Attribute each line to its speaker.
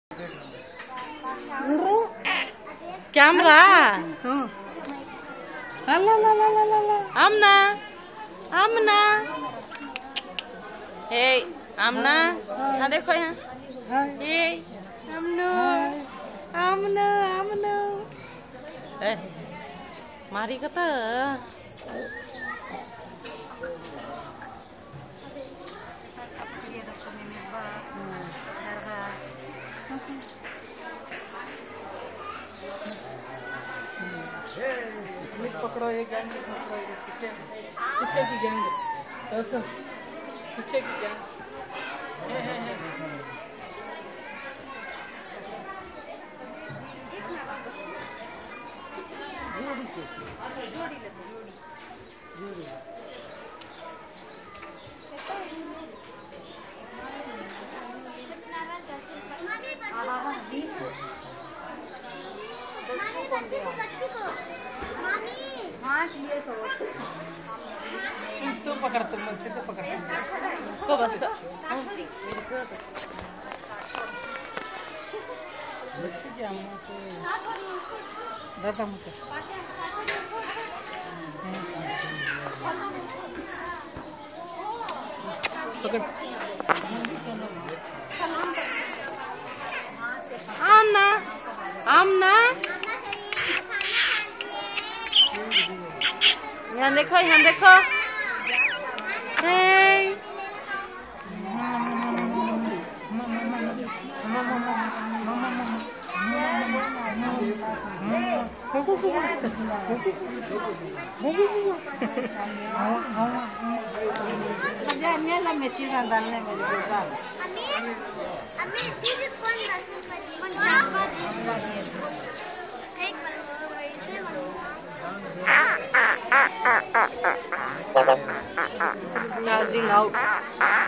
Speaker 1: Camera. Amna. Amna. Hey, Amna. Na देखो यहाँ. Hey, Amna. Amna. Amna. Eh, mari kata.
Speaker 2: पकड़ो एक gang पकड़ो पीछे पीछे की गैंग दोस्तों पीछे की गैंग तू पकड़ तुम तो पकड़
Speaker 1: को बस
Speaker 2: बच्चे क्या तो दादा मुझे पकड़
Speaker 1: Amna. Amna. यहाँ देखो यहाँ देखो. Hey.
Speaker 2: Jangan lah meci sandalnya meja besar.
Speaker 3: Ami didi कौन दर्शन करेगी? एक
Speaker 1: Charging out.